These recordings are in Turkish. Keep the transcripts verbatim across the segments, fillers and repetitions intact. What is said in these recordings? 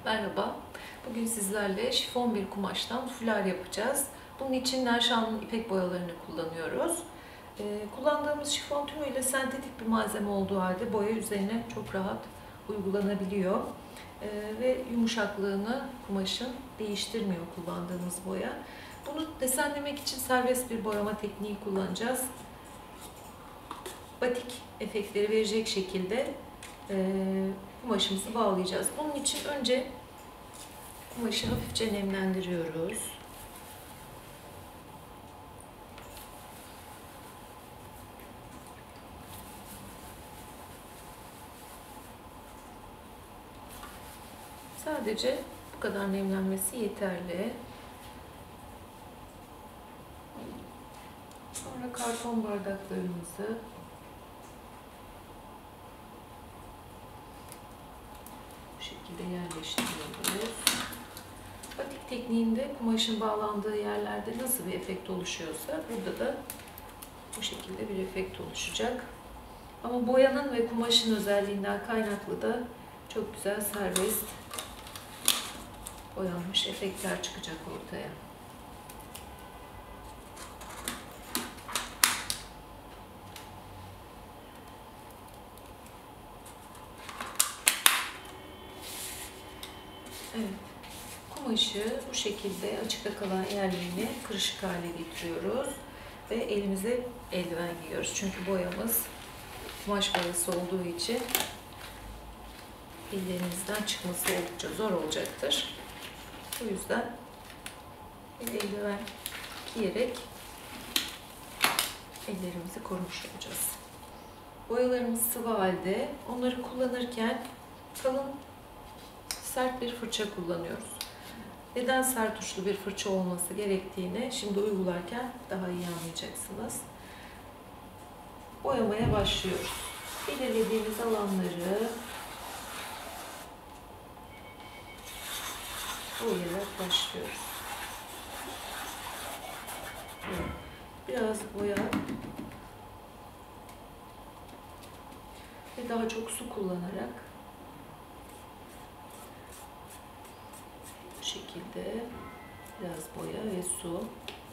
Merhaba. Bugün sizlerle şifon bir kumaştan fular yapacağız. Bunun için Nerşan'ın ipek boyalarını kullanıyoruz. Ee, kullandığımız şifon tümüyle sentetik bir malzeme olduğu halde boya üzerine çok rahat uygulanabiliyor. Ee, ve yumuşaklığını kumaşın değiştirmiyor kullandığımız boya. Bunu desenlemek için serbest bir boyama tekniği kullanacağız. Batik efektleri verecek şekilde e, kumaşımızı bağlayacağız. Bunun için önce kumaşı hafifçe nemlendiriyoruz. Sadece bu kadar nemlenmesi yeterli. Sonra karton bardaklarımızı bu şekilde yerleştiriyoruz. Batik tekniğinde kumaşın bağlandığı yerlerde nasıl bir efekt oluşuyorsa burada da bu şekilde bir efekt oluşacak. Ama boyanın ve kumaşın özelliğinden kaynaklı da çok güzel serbest boyanmış efektler çıkacak ortaya. Evet. Kumaşı bu şekilde açıkta kalan yerlerini kırışık hale getiriyoruz ve elimize eldiven giyiyoruz. Çünkü boyamız kumaş boyası olduğu için ellerinizden çıkması oldukça zor olacaktır. O yüzden bir eldiven giyerek ellerimizi korumuş olacağız. Boyalarımız sıvı halde. Onları kullanırken kalın, sert bir fırça kullanıyoruz. Neden sert uçlu bir fırça olması gerektiğini şimdi uygularken daha iyi anlayacaksınız. Boyamaya başlıyoruz. Belirlediğimiz alanları boyayarak başlıyoruz. Biraz boya ve daha çok su kullanarak bu şekilde biraz boya ve su.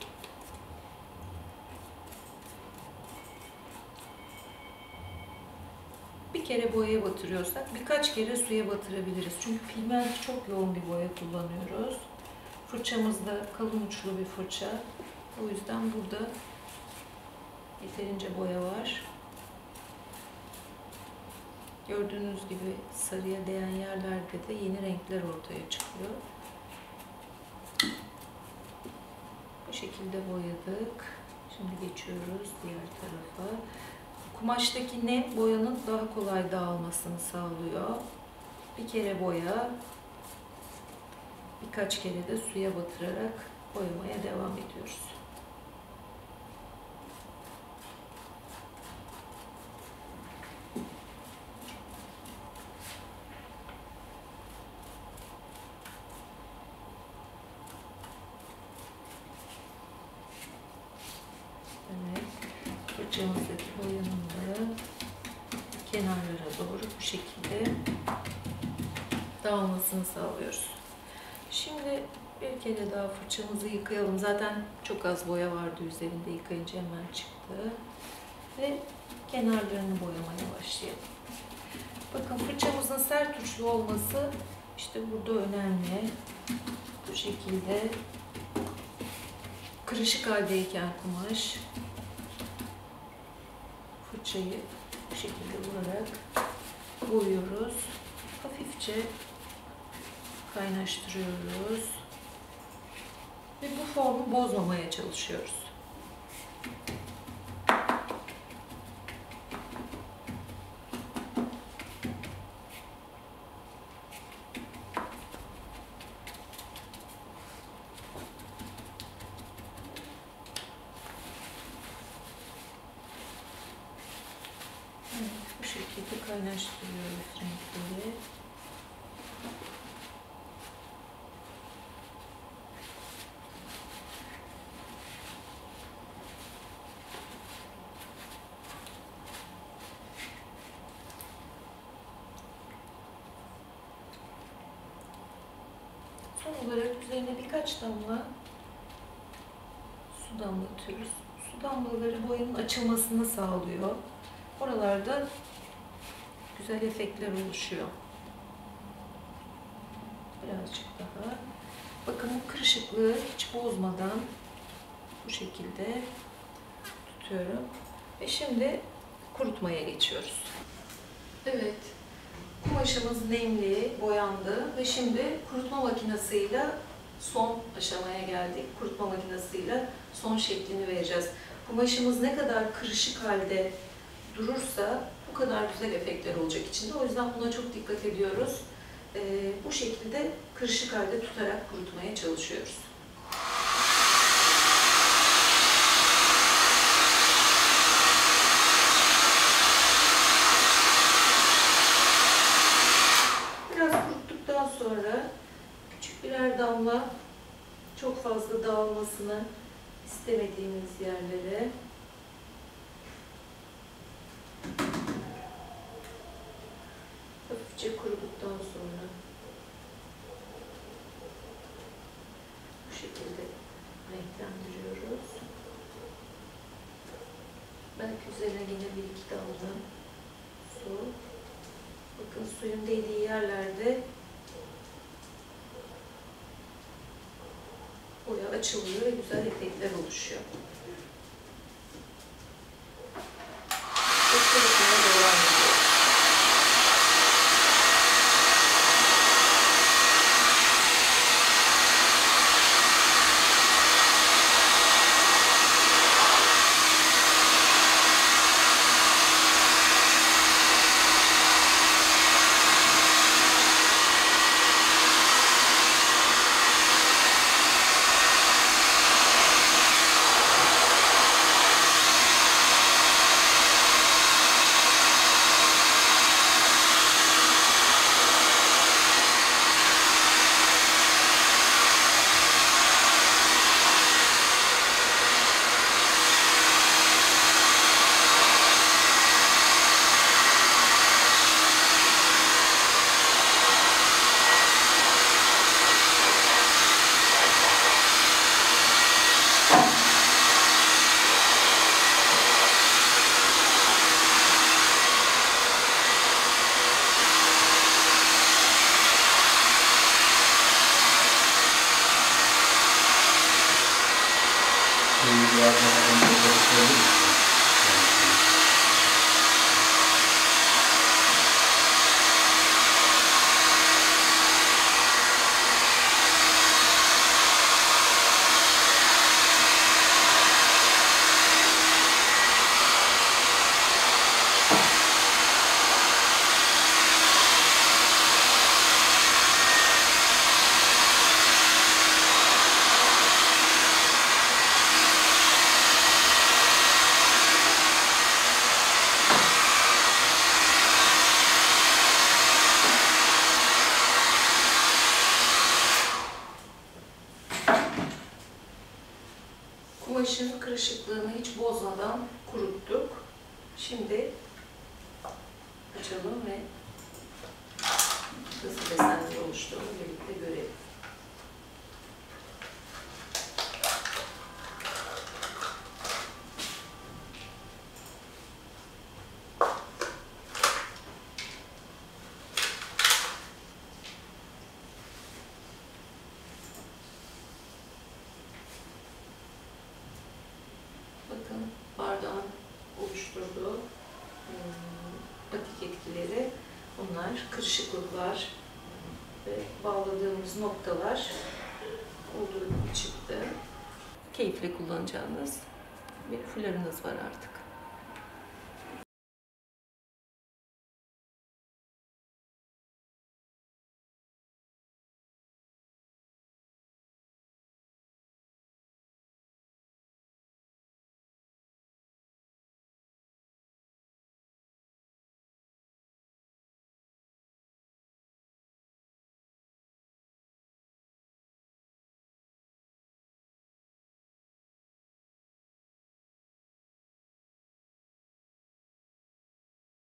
Bir kere boyaya batırıyorsak birkaç kere suya batırabiliriz. Çünkü pigment çok yoğun bir boya kullanıyoruz. Fırçamız da kalın uçlu bir fırça. O yüzden burada yeterince boya var. Gördüğünüz gibi sarıya değen yerlerde de yeni renkler ortaya çıkıyor. Bu şekilde boyadık. Şimdi geçiyoruz diğer tarafa. Kumaştaki nem boyanın daha kolay dağılmasını sağlıyor. Bir kere boya, birkaç kere de suya batırarak boyamaya devam ediyoruz. Evet, fırçamızdaki boyanın da kenarlara doğru bu şekilde dağılmasını sağlıyoruz. Şimdi bir kere daha fırçamızı yıkayalım. Zaten çok az boya vardı üzerinde, yıkayınca hemen çıktı. Ve kenarlarını boyamaya başlayalım. Bakın fırçamızın sert uçlu olması işte burada önemli. Bu şekilde kırışık haldeyken kumaş fırçayı bu şekilde vurarak boyuyoruz. Hafifçe kaynaştırıyoruz. Ve bu formu bozmamaya çalışıyoruz. Evet, bu şekilde kaynaştırıyoruz renkleri. Üzerine birkaç damla su damlatıyoruz. Su damlaları boyanın açılmasını sağlıyor. Oralarda güzel efektler oluşuyor. Birazcık daha. Bakın bu kırışıklığı hiç bozmadan bu şekilde tutuyorum. Ve şimdi kurutmaya geçiyoruz. Evet, kumaşımız nemli, boyandı ve şimdi kurutma makinesiyle son aşamaya geldik. Kurutma makinesiyle son şeklini vereceğiz. Kumaşımız ne kadar kırışık halde durursa bu kadar güzel efektler olacak içinde. O yüzden buna çok dikkat ediyoruz. Ee, bu şekilde kırışık halde tutarak kurutmaya çalışıyoruz. Biraz kuruttuktan sonra küçük birer damla, çok fazla dağılmasını istemediğimiz yerlere hafifçe kuruduktan sonra bu şekilde renklendiriyoruz. Belki üzerine yine bir iki damla su. Bakın suyun değdiği yerlerde boya açılıyor ve güzel efektler oluşuyor. Ve kurutmaya devam ediyoruz. Kumaşın kırışıklığını hiç bozmadan kuruttuk. Şimdi açalım ve nasıl desenler oluştuğunu birlikte görelim. Bakın bardağın oluşturduğu batik etkileri, bunlar kırışıklıklar ve bağladığımız noktalar olduğu gibi çıktı. Keyifle kullanacağınız bir fularınız var artık.